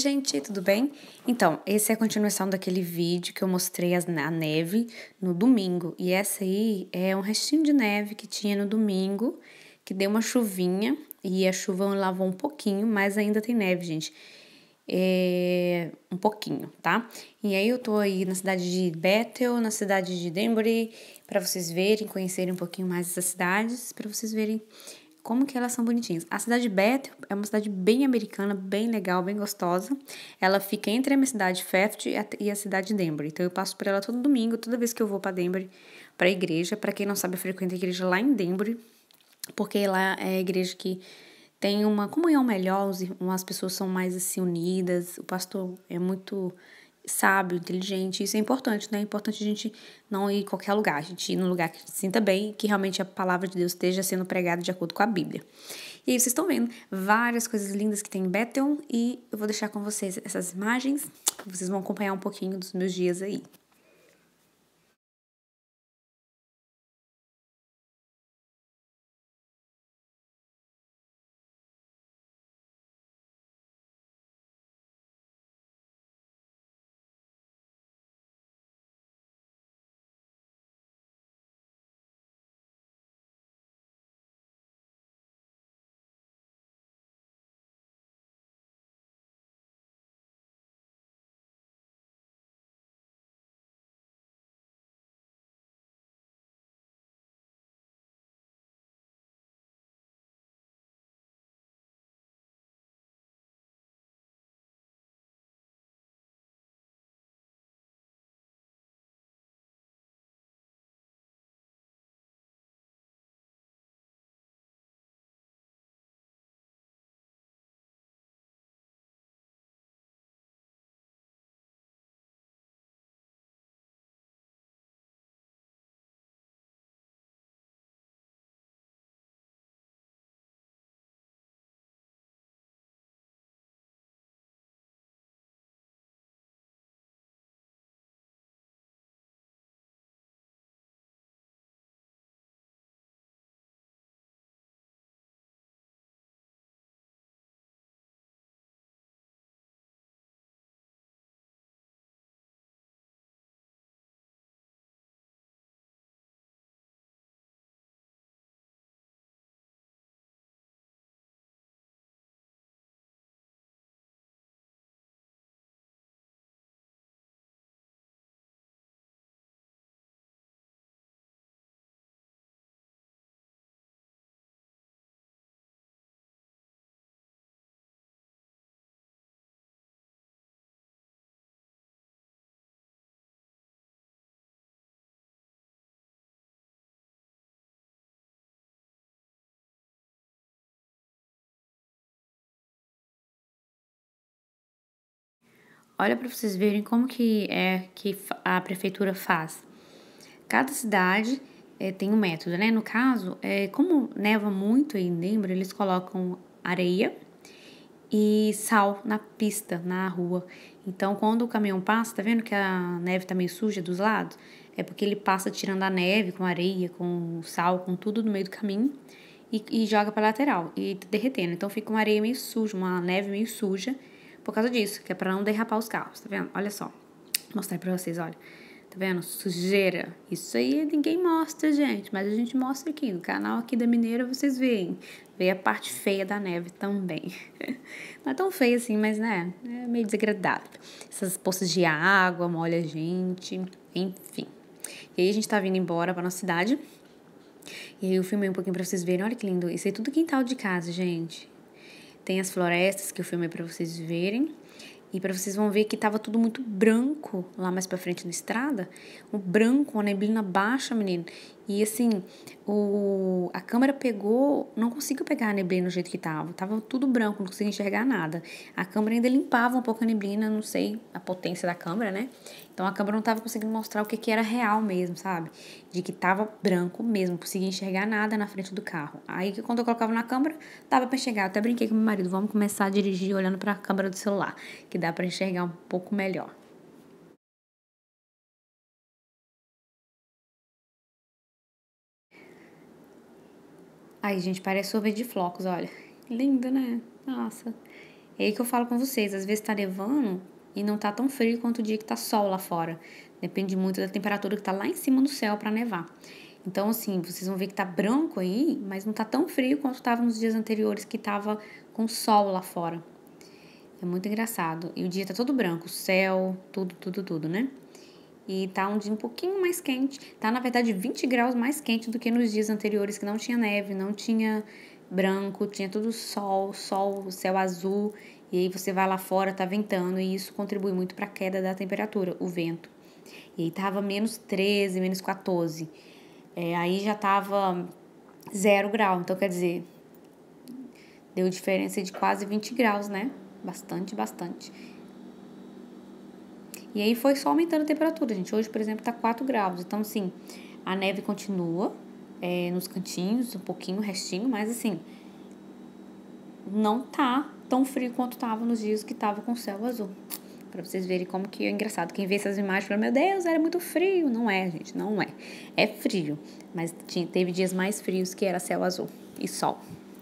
gente, tudo bem? Então, essa é a continuação daquele vídeo que eu mostrei a neve no domingo. E essa aí é um restinho de neve que tinha no domingo, que deu uma chuvinha e a chuva lavou um pouquinho, mas ainda tem neve, gente. Um pouquinho, tá? E aí eu tô aí na cidade de Bethel, na cidade de Danbury, para vocês verem, conhecerem um pouquinho mais essas cidades, para vocês verem como que elas são bonitinhas. A cidade de Bethel é uma cidade bem americana, bem legal, bem gostosa. Ela fica entre a minha cidade, Fairfield, e a cidade de Danbury. Então eu passo por ela todo domingo, toda vez que eu vou para Danbury, para a igreja. Para quem não sabe, eu frequento a igreja lá em Danbury, porque lá é a igreja que tem uma comunhão melhor, as pessoas são mais assim unidas, o pastor é muito sábio, inteligente, isso é importante, né? É importante a gente não ir em qualquer lugar, a gente ir num lugar que se sinta bem e que realmente a palavra de Deus esteja sendo pregada de acordo com a Bíblia. E aí vocês estão vendo várias coisas lindas que tem em Bethel e eu vou deixar com vocês essas imagens, vocês vão acompanhar um pouquinho dos meus dias aí. Olha para vocês verem como que a prefeitura faz. Cada cidade tem um método, né? No caso, como neva muito em Denver, eles colocam areia e sal na pista, na rua. Então, quando o caminhão passa, tá vendo que a neve tá meio suja dos lados? É porque ele passa tirando a neve com areia, com sal, com tudo no meio do caminho e joga pra lateral e tá derretendo. Então, fica uma areia meio suja, uma neve meio suja por causa disso, que é pra não derrapar os carros, tá vendo? Olha só. Vou mostrar pra vocês, olha. Tá vendo? Sujeira. Isso aí ninguém mostra, gente. Mas a gente mostra aqui. No canal aqui da Mineira vocês veem. Vê a parte feia da neve também. Não é tão feia assim, mas né? É meio desagradável. Essas poças de água molha a gente. Enfim. E aí a gente tá vindo embora pra nossa cidade. E aí eu filmei um pouquinho pra vocês verem. Olha que lindo. Isso aí é tudo quintal de casa, gente. Tem as florestas que eu filmei pra vocês verem. E para vocês vão ver que tava tudo muito branco lá mais pra frente na estrada. O branco, a neblina baixa, menino. E assim, a câmera pegou, não conseguiu pegar a neblina do jeito que tava. Tava tudo branco, não conseguia enxergar nada. A câmera ainda limpava um pouco a neblina, não sei a potência da câmera, né? Então a câmera não tava conseguindo mostrar o que era real mesmo, sabe? De que tava branco mesmo, não conseguia enxergar nada na frente do carro. Aí quando eu colocava na câmera, dava pra enxergar. Eu até brinquei com meu marido, vamos começar a dirigir olhando pra câmera do celular, que dá pra enxergar um pouco melhor. Aí, gente, parece sorvete de flocos, olha. Lindo, né? Nossa. É aí que eu falo com vocês, às vezes tá nevando e não tá tão frio quanto o dia que tá sol lá fora. Depende muito da temperatura que tá lá em cima do céu para nevar. Então, assim, vocês vão ver que tá branco aí, mas não tá tão frio quanto tava nos dias anteriores que tava com sol lá fora. É muito engraçado. E o dia tá todo branco, o céu, tudo, né? E tá um dia um pouquinho mais quente. Tá, na verdade, 20 graus mais quente do que nos dias anteriores, que não tinha neve, não tinha branco, tinha tudo sol, céu azul. E aí você vai lá fora, tá ventando, e isso contribui muito para a queda da temperatura, o vento. E aí tava menos 13, menos 14. Aí já tava 0 grau. Então, quer dizer, deu diferença de quase 20 graus, né? Bastante. E aí foi só aumentando a temperatura, gente. Hoje, por exemplo, tá 4 graus. Então, assim, a neve continua nos cantinhos, um pouquinho, restinho, mas assim, não tá tão frio quanto tava nos dias que tava com o céu azul. Pra vocês verem como que é engraçado. Quem vê essas imagens fala, meu Deus, era muito frio. Não é, gente, não é. É frio, mas teve dias mais frios que era céu azul e sol.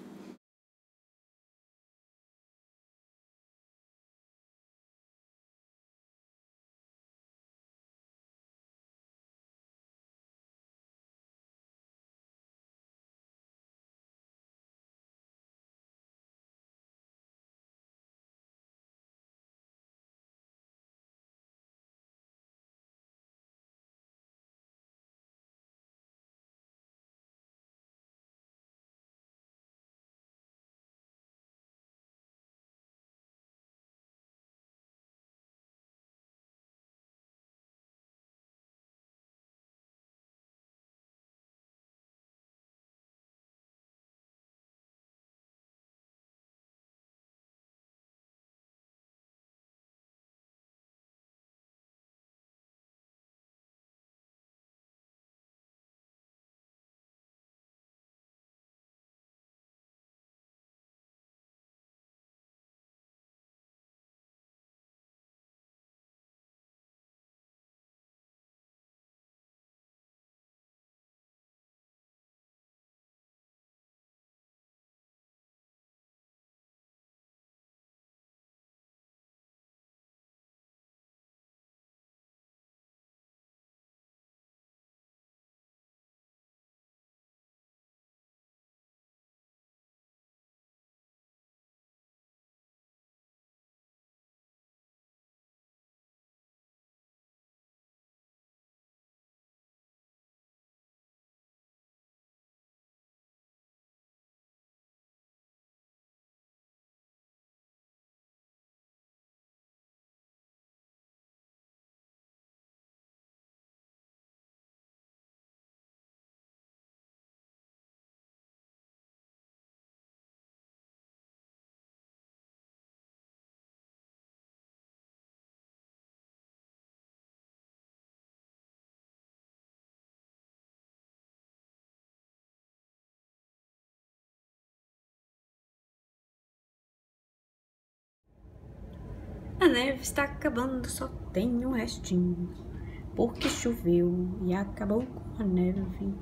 A neve está acabando, só tem um restinho, porque choveu e acabou com a neve.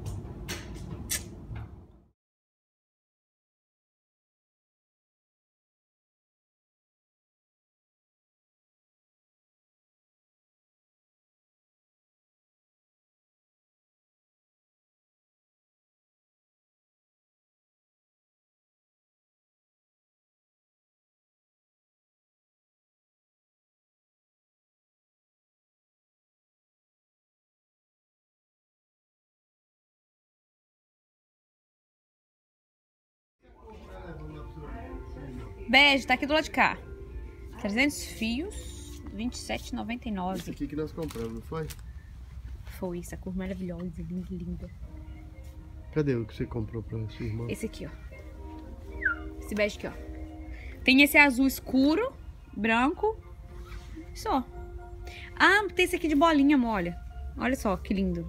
Bege, tá aqui do lado de cá. 300 fios, R$27,99. Esse aqui que nós compramos, não foi? Foi, essa cor maravilhosa, linda. Cadê o que você comprou pra sua irmã? Esse aqui, ó. Esse bege aqui, ó. Tem esse azul escuro, branco. Só. Ah, tem esse aqui de bolinha, olha. Olha só, que lindo.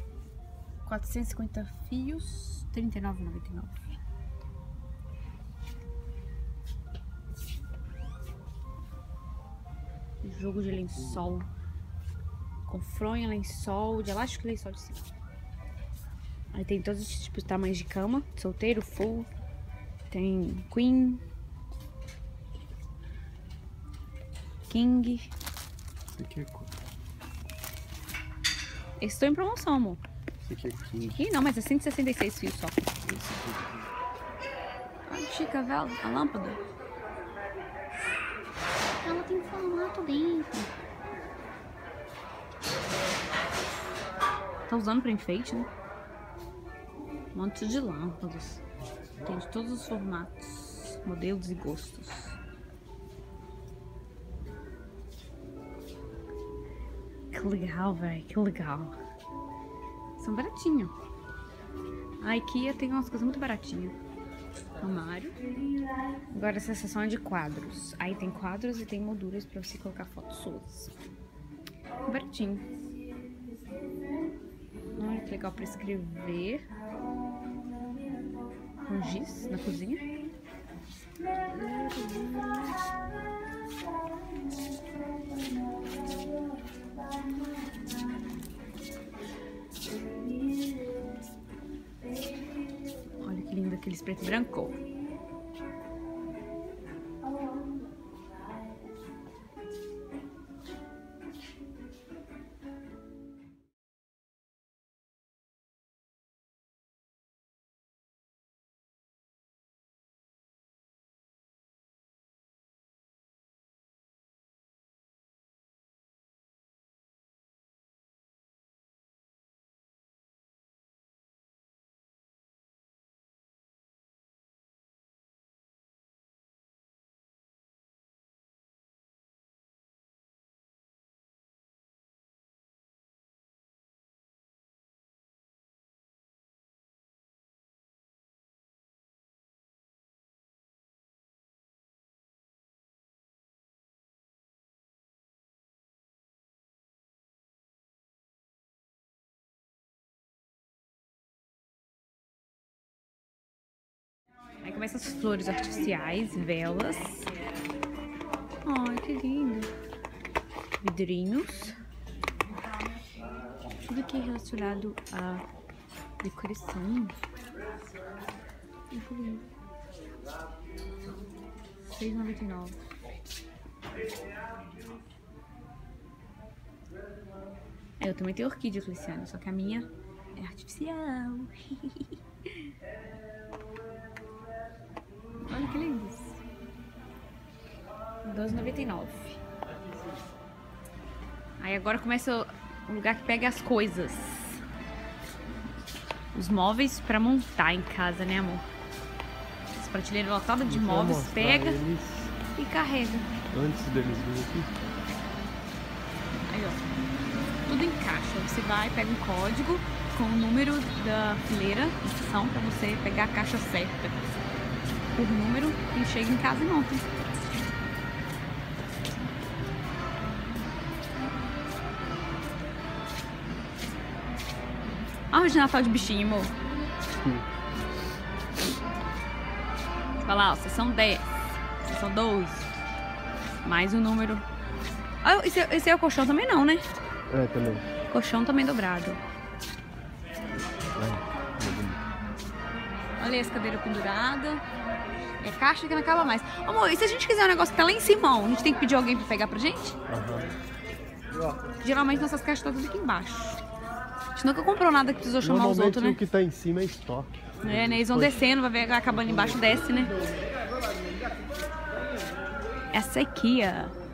450 fios, R$39,99. Jogo de lençol. Com fronha, lençol, de elástico e lençol de cima. Aí tem todos os tipos de tamanhos de cama. Solteiro, full. Tem queen. King. Esse aqui é qual? Esse estou em promoção, amor. Esse aqui é 15. Ih, não, mas é 166 fios só. Esse aqui Ai, chica, velho. A lâmpada. Ela tem formato dentro. Tá usando pra enfeite, né? Um monte de lâmpadas. Tem de todos os formatos, modelos e gostos. Que legal, velho. Que legal. São baratinhos. A IKEA tem umas coisas muito baratinhas. Armário. Agora essa seção é de quadros. Aí tem quadros e tem molduras pra você colocar fotos suas. Baratinho. Olha que legal pra escrever. Com giz na cozinha. Olha que lindo aqueles preto e branco. Aí começam as flores artificiais, velas. Ai, que lindo. Vidrinhos. Tudo aqui relacionado a decoração. Muito lindo. R$6,99. Eu também tenho orquídea, Cleciane, só que a minha é artificial. Olha que lindos. R$12,99. Aí agora começa o lugar que pega as coisas. Os móveis pra montar em casa, né, amor? Essa prateleira lotada de móveis, pega e carrega. Antes deles virem aqui. Aí, ó. Tudo encaixa. Você vai, pega um código com o número da fileira de seção pra você pegar a caixa certa. Por número e chega em casa e monta. Árvore de Natal de bichinho, amor. Olha lá, ó, seção 10, seção 12. Mais um número. Ah, esse é o colchão também não, né? É, também. Colchão também dobrado. Olha essa cadeira pendurada. É caixa que não acaba mais. Amor, e se a gente quiser um negócio que tá lá em cima, ó, a gente tem que pedir alguém pra pegar pra gente? Geralmente nossas caixas estão tudo aqui embaixo. A gente nunca comprou nada que precisou chamar os outros, né? O que tá em cima é estoque. É, né? Eles vão descendo, vai ver acabando embaixo, desce, né? Essa é IKEA.